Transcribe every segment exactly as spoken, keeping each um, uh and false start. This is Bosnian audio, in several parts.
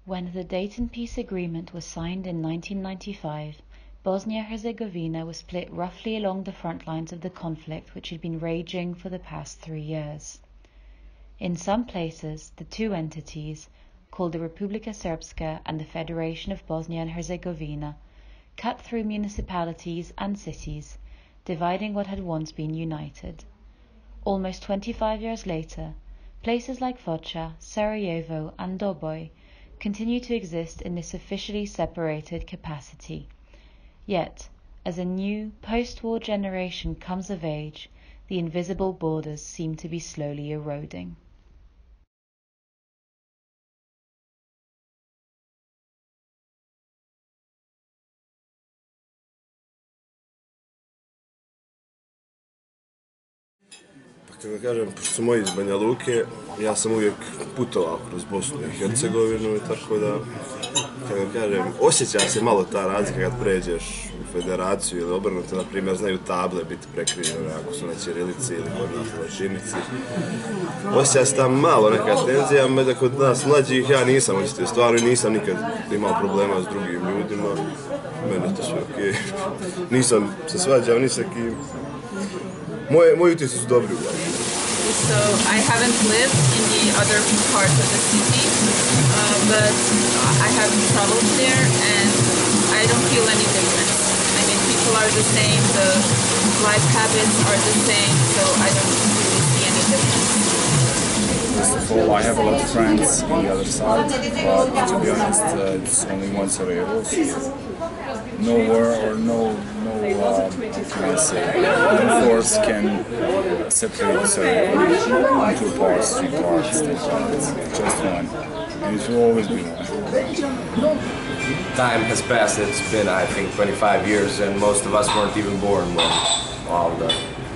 When the Dayton Peace Agreement was signed in nineteen ninety-five, Bosnia-Herzegovina was split roughly along the front lines of the conflict which had been raging for the past three years. In some places, the two entities, called the Republika Srpska and the Federation of Bosnia and Herzegovina, cut through municipalities and cities, dividing what had once been united. Almost twenty-five years later, places like Foča, Sarajevo and Doboj continue to exist in this officially separated capacity. Yet, as a new, post-war generation comes of age, the invisible borders seem to be slowly eroding. Kako kažem, pošto su moji iz Banja Luke, ja sam uvijek putovao kroz Bosnu i Hercegovinu i tako da, kako kažem, osjeća se malo ta razlika kad pređeš u federaciju ili obrnuto, na primjer, znaju table biti prekrivene ako su na ćirilici ili kod nas na latinici. Osjeća se tam malo neka tenzija, mada kod nas mlađih ja nisam osjetio stvarno i nisam nikad imao problema s drugim ljudima, meni to sve okej. Nisam se svađao ni sa kim. Moje, moji utisci su dobri uglavnom. So I haven't lived in the other parts of the city, uh, but I have traveled there and I don't feel any difference. I mean, people are the same, the life habits are the same, so I don't really see any difference. First of all, I have a lot of friends on the other side, but to be honest, uh, it's only one Sarajevo, so no war or no, no uh, how can I say, no force can separate Sarajevo into two parts, three parts, ten parts, just one, and it will always be one. Time has passed, it's been I think twenty-five years and most of us weren't even born when all the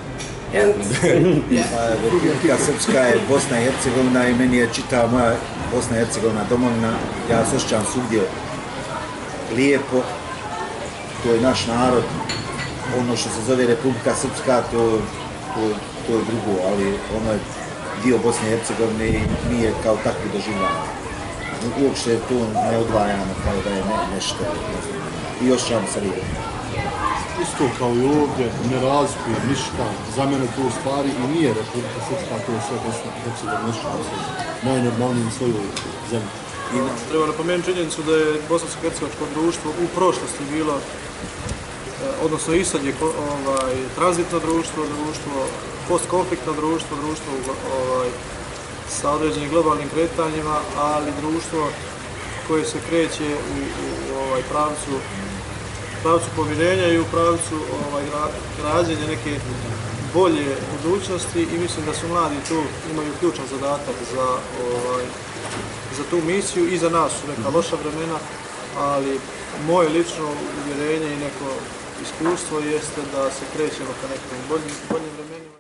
Republika Srpska je Bosna i Hercegovina i meni je čitava moja Bosna i Hercegovina domovina. Ja se osjećam svugdje lijepo, to je naš narod. Ono što se zove Republika Srpska, to, to, to je drugo, ali ono je dio Bosne i Hercegovine i mi je kao takvi doživljamo. Uopšte to ne odvajamo kao da je ne, nešto. I osjećamo se lijepo. Isto kao i ovdje, ne razlikuje ništa, za mene to u stvari i nije Republika Srpska, to je sve Bosna i Hercegovina, najnormalnije u svojoj zemlji. Treba napomenuti činjenicu da je bosansko-hercegovačko društvo u prošlosti bilo, odnosno i sad je ovaj, tranzitno društvo, društvo, postkonfliktno društvo, društvo ovaj, sa određenim globalnim kretanjima, ali društvo koje se kreće u, u ovaj, pravcu pravcu pomirenja i u pravcu ovaj, građenja neke bolje budućnosti i mislim da su mladi tu imaju ključan zadatak za, ovaj, za tu misiju i za nas su neka loša vremena, ali moje lično uvjerenje i neko iskustvo jeste da se krećemo ka nekim boljim, boljim vremenima.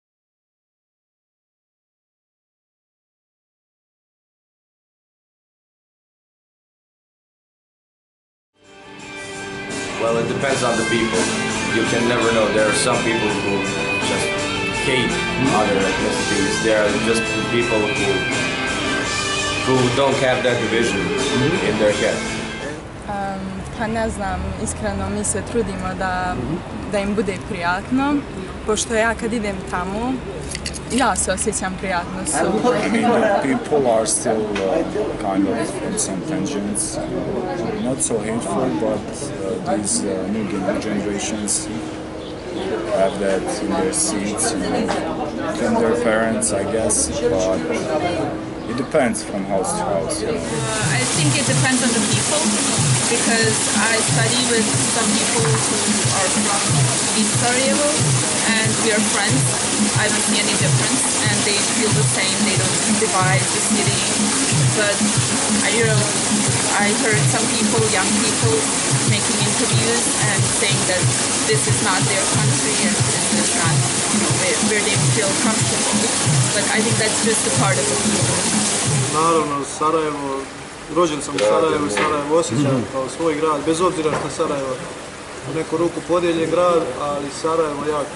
Well, it depends on the people. You can never know. There are some people who just hate other ethnicities. There are just people who who don't have that division in their head. Um, pa ne znam, iskreno mi se trudimo da, da im bude prijatno, pošto ja kad idem tamo, ja se osjećam prijatno. So. I mean, the people are still uh, kind of in some tensions, not so hateful, but uh, these uh, new generations have that in their seats, you know, from their parents, I guess, but it depends from house to house. You know. uh, I think it depends on the people, because I study with some people who are from East Sarajevo, and we are friends. I don't see any difference, and they feel the same. They don't divide the city. But I, you know, I heard some people, young people, making interviews and saying that this is not their country and this is not, you know, where, where they feel comfortable. But I think that's just a part of the people. Naravno, Sarajevo, rođen sam u Sarajevu i Sarajevo osjećam kao svoj grad, bez obzira što Sarajevo u neku ruku podijeljen grad, ali Sarajevo ja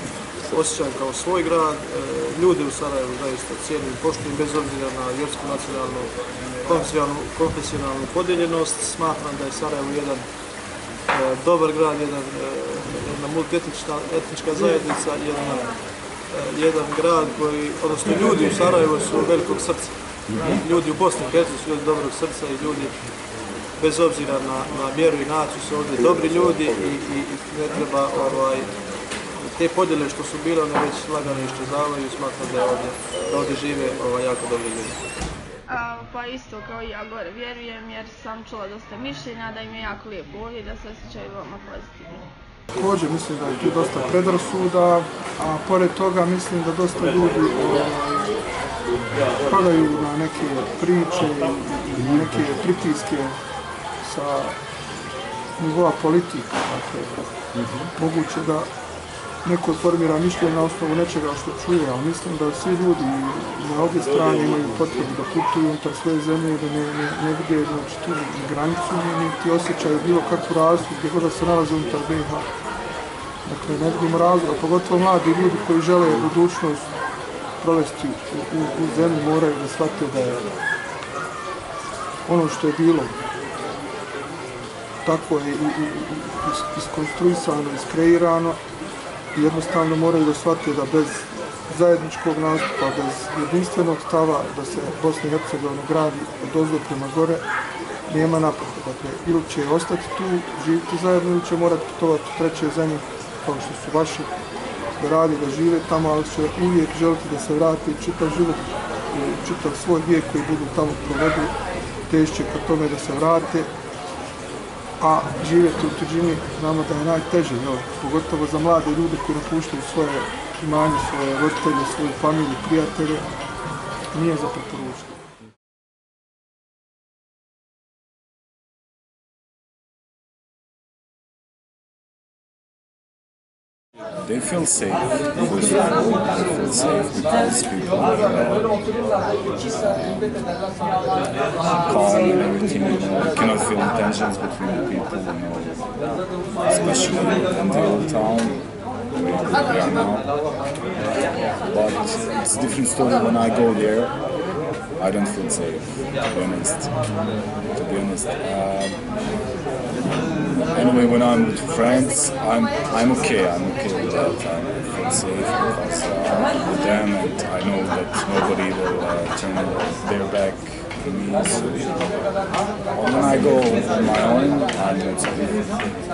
osjećam kao svoj grad. Ljudi u Sarajevu zaista cijenim i poštujem bez obzira na vjersku, nacionalnu, konfesionalnu, konfesionalnu podijeljenost. Smatram da je Sarajevo jedan dobar grad, jedan, jedna multietnička zajednica, jedan, jedan grad koji, odnosno ljudi u Sarajevu su velikog srca. Ljudi u Bosni i Hercegovini su ljudi dobrog srca i ljudi bez obzira na, na vjeru i naciju su ovdje dobri ljudi i, i, i ne treba ovaj, te podjele što su bile, one već lagano iščezavaju i smatram da, ovdje, da ovdje žive ovaj, jako dobri ljudi. A, pa isto kao i ja gore vjerujem jer sam čula dosta mišljenja da im je jako lijepo ovdje i da se osjećaju veoma pozitivno. Također mislim da je tu dosta predrasuda, a pored toga mislim da dosta ljudi padaju na neke priče i neke pritiske sa nivoa politika. Dakle, moguće da neko formira mišljenje na osnovu nečega što čuje, ali mislim da svi ljudi na obje strane imaju potrebu da putuju unutar svoje zemlje, da ne, ne, ne vide znači, tu granicu, niti osjećaju bilo kakvu razliku gdje god da se nalaze unutar B i H. Dakle, ne vidimo razloga, pogotovo mladi ljudi koji žele budućnost provesti u, u, u zemlji moraju da shvate da je ono što je bilo tako je i, i, i iskonstruisano, iskreirano i jednostavno moraju da shvate da bez zajedničkog nastupa, bez jedinstvenog stava da se Bosna i Hercegovina gradi od ozgo prema gore, nema napretka. Dakle, ili će ostati tu, živjeti zajedno, ili će morati putovati u treće zemlje, kao što su vaši, da radi, da žive tamo, ali će uvijek želiti da se vrati i čitav život, čitav svoj vijek koji budu tamo provedu, tešće ka tome da se vrate, a živjeti u tuđini znamo da je najteže, jel? Pogotovo za mlade ljude koji napuštaju svoje imanje, svoje roditelje, svoju familiju, prijatelje, nije za preporučiti. They feel safe, first of all, they feel safe because people are calm and everything, you know, you cannot feel the tensions between the people, you know, especially in the old town, where we are now. But it's a different story when I go there. I don't feel safe, to be honest. To be honest. Um, Anyway, when I'm with friends, I'm I'm okay. I'm okay with that. I feel safe because uh, I'm with them, and I know that nobody will uh, turn their back on me. So when I go on my own, I'm not safe.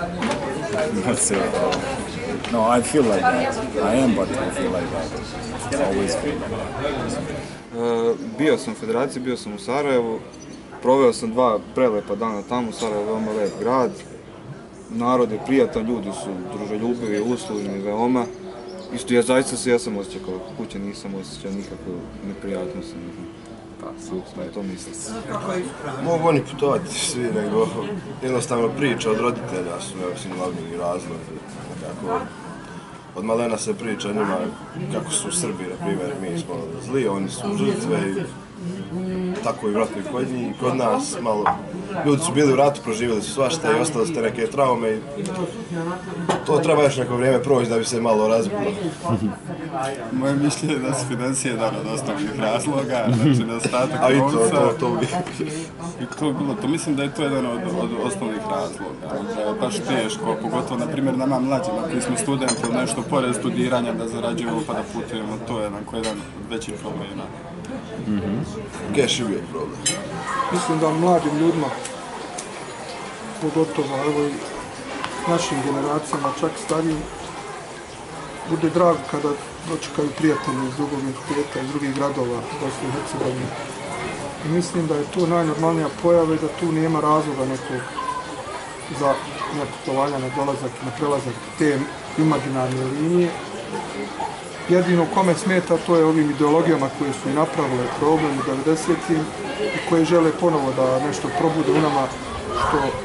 Not safe. No, I feel like that. I am, but I feel like that. I always feel like that. Uh, bio sam u Federaciji, bio sam u Sarajevu. Proveo sam dva prelepa dana tamo. Sarajevo je veoma lep grad. Narod je prijatan, ljudi su druželjubivi, uslužni, veoma. Isto ja zaista se ja sam osjećao kao kuće, nisam osjećao nikakvu neprijatnost. Pa, to mislim. Mogu oni putovati svi, nego jednostavno priča od roditelja su mislim glavni razlog. Nekako, od malena se priča njima kako su Srbi, na primjer, mi smo zli, oni su žrtve i tako i vratno i kod njih, kod nas malo. Ljudi su bili u ratu, proživjeli su svašta i ostale su te neke traume i to treba još neko vrijeme proći da bi se malo razbilo. Moje mišljenje je da su financije jedan od osnovnih razloga, znači nedostatak novca. A i to, to, to bi. I to bilo, to mislim da je to jedan od, od osnovnih razloga, da je baš teško, pogotovo, na primjer, nama mlađima koji smo studenti ili nešto pored studiranja da zarađujemo pa da putujemo, to je jedan, jedan od većih problema. Mm-hmm. Keš je uvijek problem. Mislim da mladim ljudima, pogotovo evo i našim generacijama, čak starijim, bude drago kada dočekaju prijatelji iz drugog entiteta, iz drugih gradova Bosne i Hercegovine. I mislim da je to najnormalnija pojava i da tu nema razloga nekog za neputovanja na dolazak i na prelazak te imaginarne linije. Jedino kome smeta to je ovim ideologijama koje su i napravile problem u devedesetim i koje žele ponovo da nešto probude u nama što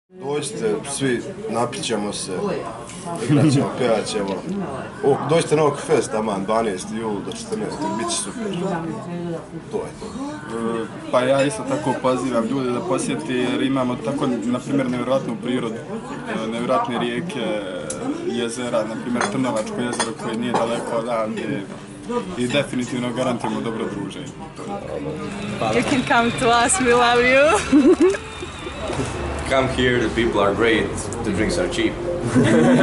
Dođite, svi napićemo se, igrat ćemo, pjevat ćemo. O, dođite na ovog fest, aman, dvanaesti jula do četrnaestog bit će super. To je to. Pa ja isto tako pozivam ljude da posjeti jer imamo tako, na primjer, nevjerojatnu prirodu, nevjerojatne rijeke, jezera, na primjer Trnovačko jezero koje nije daleko odavde i definitivno garantujemo dobro druženje. You can come to us, we love you. Come here, the people are great, the drinks are cheap. uh,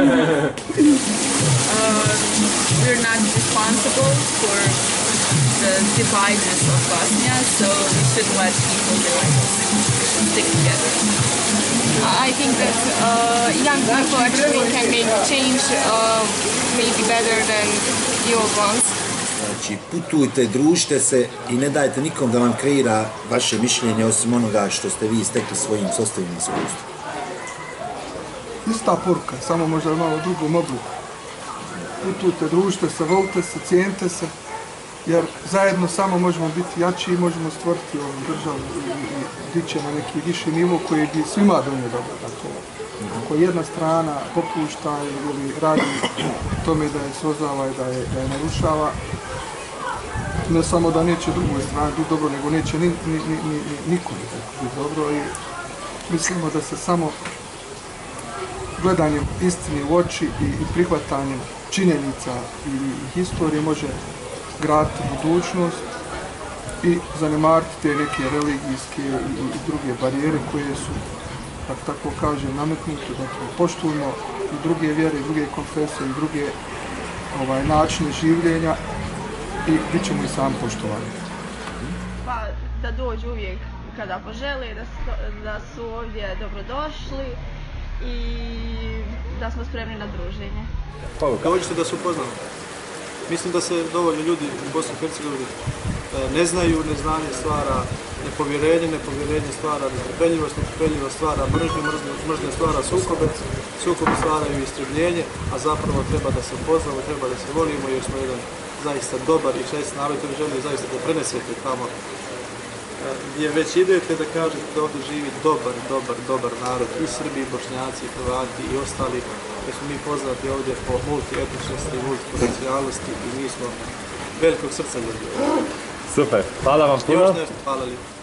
we're not responsible for the dividedness of Bosnia, so we should let people like stick together. I think that uh, young people actually can make change uh, maybe better than the old ones. Znači, putujte, družite se i ne dajte nikom da vam kreira vaše mišljenje osim onoga što ste vi stekli svojim sopstvenim iskustvom. Ista poruka, samo možda u malo drugom obliku. Putujte, družite se, volite se, cijenite se, jer zajedno samo možemo biti jači i možemo stvoriti ovu državu i, i, i dići na neki viši nivo koji bi svima donio dobro. Dakle, ako jedna strana popušta ili radi tome da je sozava i da je, da je narušava, ne samo da neće drugoj strani biti dobro, nego neće ni, ni, ni, ni, nikom biti dobro i mislimo da se samo gledanjem istini u oči i, i prihvatanjem činjenica i, i historije može graditi budućnost i zanemariti te neke religijske i, i druge barijere koje su, tako, tako kažem, nametnute. Dakle, poštujemo i druge vjere, i druge konfesije, i druge ovaj, načine življenja i bit ćemo i sami poštovani. Pa da dođu uvijek kada požele, da su, da su ovdje dobrodošli i da smo spremni na druženje. Dođite da se upoznamo. Mislim da se dovoljno ljudi u Bosni i Hercegovini ne znaju, neznanje stvara nepovjerenje, nepovjerenje stvara netrpeljivost, netrpeljivost stvara mržnju, mržnja stvara sukobe, sukobe stvaraju istrebljenje, a zapravo treba da se upoznamo, treba da se volimo jer smo jedan zaista dobar i čest narod koji želi zaista da prenesete tamo gdje već idete da kažete da ovdje živi dobar, dobar, dobar narod i Srbi, i Bošnjaci, i Hrvati i ostali, jer smo mi poznati ovdje po multietničnosti i multipotencijalnosti i mi smo velikog srca ljudi. Super, hvala vam puno. Još nešto, hvala li.